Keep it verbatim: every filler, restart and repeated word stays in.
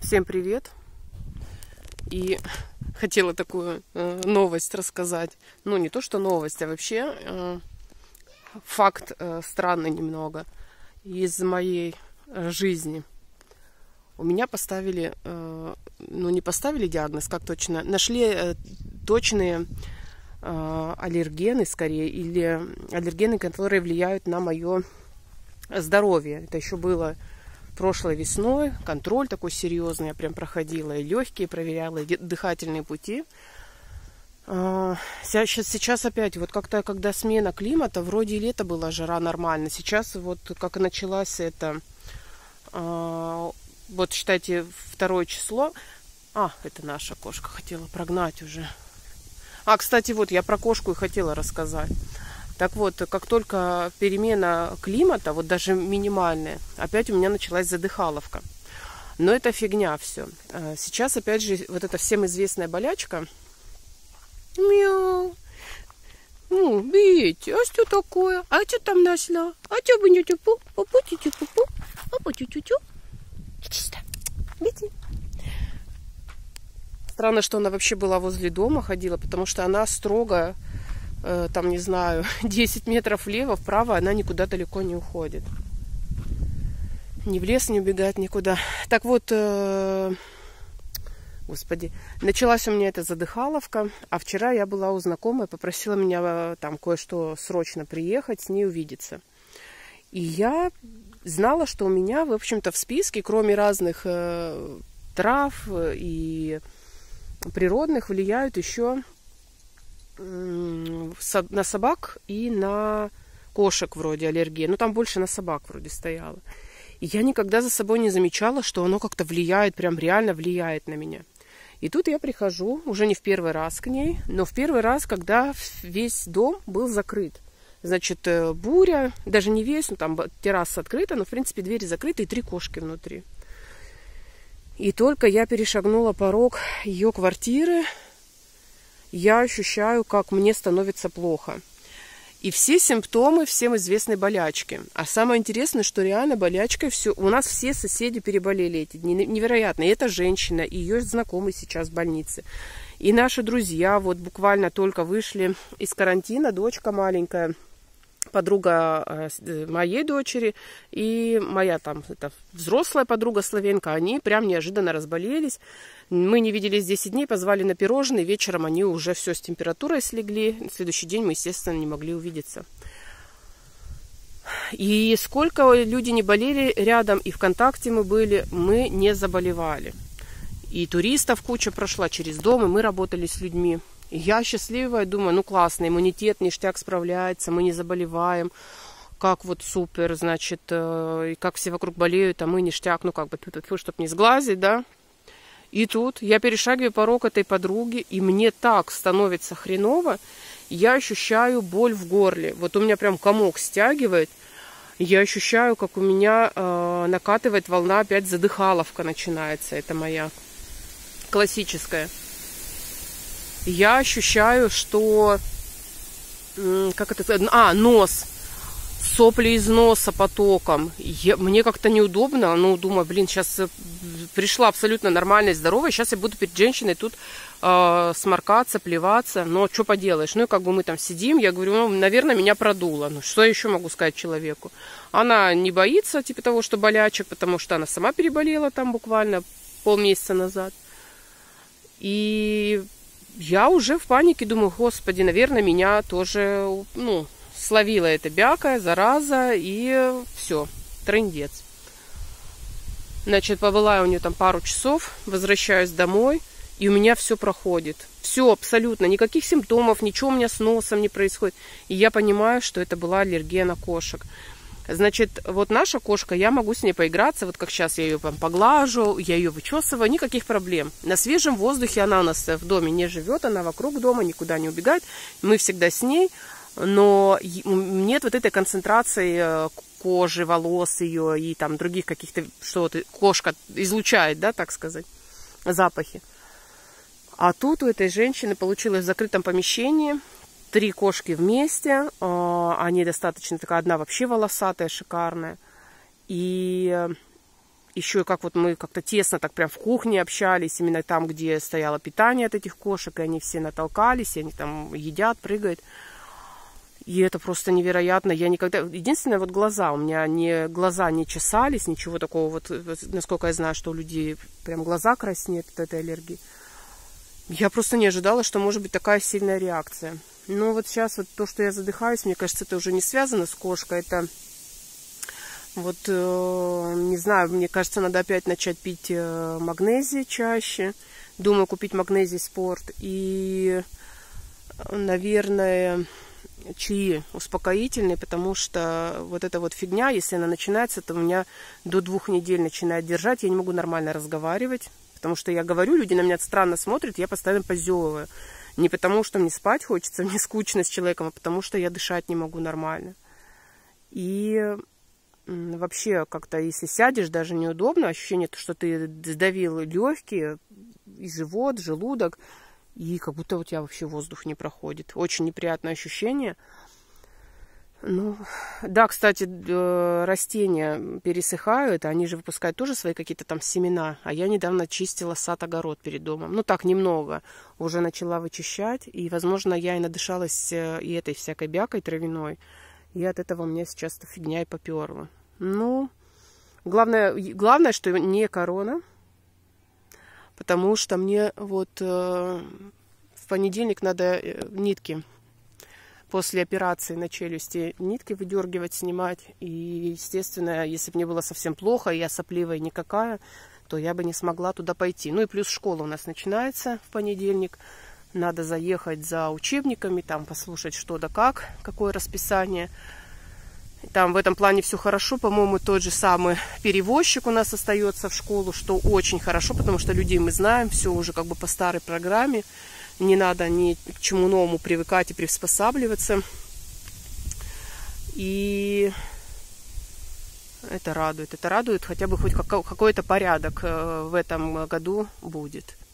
Всем привет! И хотела такую э, новость рассказать. Ну, не то, что новость, а вообще э, факт э, странный немного из моей э, жизни. У меня поставили, э, ну, не поставили диагноз, как точно, нашли э, точные э, аллергены, скорее, или аллергены, которые влияют на мое здоровье. Это еще было прошлой весной, контроль такой серьезный я прям проходила, и легкие проверяла, и дыхательные пути. Сейчас, сейчас опять, вот как-то, когда смена климата, вроде и лето была жара нормально, сейчас вот как и началась это, вот считайте, второе число, а, это наша кошка, хотела прогнать уже. А, кстати, вот я про кошку и хотела рассказать. Так вот, как только перемена климата, вот даже минимальная, опять у меня началась задыхаловка. Но это фигня все. Сейчас, опять же, вот эта всем известная болячка. Мяу. Ну, видите, а что такое? А что там нашла? А что бы не тюпу? Пупу тю пупу? Пупу тю тю тю. Иди сюда. Иди. Странно, что она вообще была возле дома, ходила, потому что она строго, там, не знаю, десять метров влево, вправо, она никуда далеко не уходит. Ни в лес не убегает никуда. Так вот, э, господи, началась у меня эта задыхаловка, а вчера я была у знакомой, попросила меня там кое-что срочно приехать, с ней увидеться. И я знала, что у меня, в общем-то, в списке, кроме разных э, трав и природных, влияют еще на собак и на кошек вроде аллергии. Ну, там больше на собак вроде стояло. И я никогда за собой не замечала, что оно как-то влияет, прям реально влияет на меня. И тут я прихожу, уже не в первый раз к ней, но в первый раз, когда весь дом был закрыт. Значит, буря, даже не весь, ну, там терраса открыта, но, в принципе, двери закрыты и три кошки внутри. И только я перешагнула порог ее квартиры, я ощущаю, как мне становится плохо. И все симптомы всем известной болячки. А самое интересное, что реально болячкой все... У нас все соседи переболели эти дни. Невероятно. И эта женщина, и ее знакомый сейчас в больнице. И наши друзья вот буквально только вышли из карантина. Дочка маленькая, подруга моей дочери и моя там это, взрослая подруга словенка, они прям неожиданно разболелись. Мы не виделись десять дней, позвали на пирожные, вечером они уже все с температурой слегли. На следующий день мы, естественно, не могли увидеться. И сколько люди не болели рядом, и ВКонтакте мы были, мы не заболевали. И туристов куча прошла через дом, и мы работали с людьми. И я счастливая, думаю, ну классно, иммунитет ништяк справляется, мы не заболеваем. Как вот супер, значит, э, как все вокруг болеют, а мы ништяк, ну как бы, чтобы не сглазить, да. И тут я перешагиваю порог этой подруги, и мне так становится хреново, я ощущаю боль в горле. Вот у меня прям комок стягивает, я ощущаю, как у меня э, накатывает волна, опять задыхаловка начинается, это моя классическая. Я ощущаю, что, как это, а, нос, сопли из носа потоком. Я, мне как-то неудобно, ну, думаю, блин, сейчас пришла абсолютно нормальная, здоровая, сейчас я буду перед женщиной тут э, сморкаться, плеваться, но что поделаешь, ну, и как бы мы там сидим, я говорю, ну, наверное, меня продуло, ну, что я еще могу сказать человеку? Она не боится, типа того, что болячек, потому что она сама переболела там буквально полмесяца назад, и я уже в панике думаю, господи, наверное, меня тоже, ну, словила эта бяка, зараза, и все, трындец. Значит, побыла у нее там пару часов, возвращаюсь домой, и у меня все проходит. Все абсолютно, никаких симптомов, ничего у меня с носом не происходит. И я понимаю, что это была аллергия на кошек. Значит, вот наша кошка, я могу с ней поиграться, вот как сейчас я ее поглажу, я ее вычесываю, никаких проблем. На свежем воздухе она у нас в доме не живет, она вокруг дома, никуда не убегает, мы всегда с ней, но нет вот этой концентрации кожи, волос ее и там других каких-то, что вот кошка излучает, да, так сказать, запахи. А тут у этой женщины получилось в закрытом помещении, три кошки вместе, они достаточно, такая одна вообще волосатая, шикарная. И еще и как вот мы как-то тесно так прям в кухне общались, именно там, где стояло питание от этих кошек, и они все натолкались, и они там едят, прыгают. И это просто невероятно. Я никогда... Единственное, вот глаза. У меня не... глаза не чесались, ничего такого. Вот, насколько я знаю, что у людей прям глаза краснеют от этой аллергии. Я просто не ожидала, что может быть такая сильная реакция. Но вот сейчас вот то, что я задыхаюсь, мне кажется, это уже не связано с кошкой. Это вот, э, не знаю, мне кажется, надо опять начать пить э, магнезий чаще. Думаю, купить магнезий спорт. И, наверное... чаи успокоительные, потому что вот эта вот фигня, если она начинается, то у меня до двух недель начинает держать, я не могу нормально разговаривать, потому что я говорю, люди на меня странно смотрят, я постоянно позевываю. Не потому, что мне спать хочется, мне скучно с человеком, а потому что я дышать не могу нормально. И вообще как-то, если сядешь, даже неудобно, ощущение, что ты сдавил легкие, и живот, желудок, и как будто у тебя вообще воздух не проходит. Очень неприятное ощущение. Ну, да, кстати, растения пересыхают, они же выпускают тоже свои какие-то там семена. А я недавно чистила сад-огород перед домом. Ну, так, немного. Уже начала вычищать. И, возможно, я и надышалась и этой всякой бякой травяной. И от этого у меня сейчас эта фигня и поперла. Ну, главное, главное, что не корона. Потому что мне вот э, в понедельник надо э, нитки после операции на челюсти, нитки выдергивать, снимать. И, естественно, если бы мне было совсем плохо, я сопливая никакая, то я бы не смогла туда пойти. Ну и плюс школа у нас начинается в понедельник. Надо заехать за учебниками, там послушать что да как, какое расписание. Там в этом плане все хорошо. По-моему, тот же самый перевозчик у нас остается в школу, что очень хорошо, потому что людей мы знаем, все уже как бы по старой программе. Не надо ни к чему новому привыкать и приспосабливаться. И это радует. Это радует, хотя бы хоть какой-то порядок в этом году будет.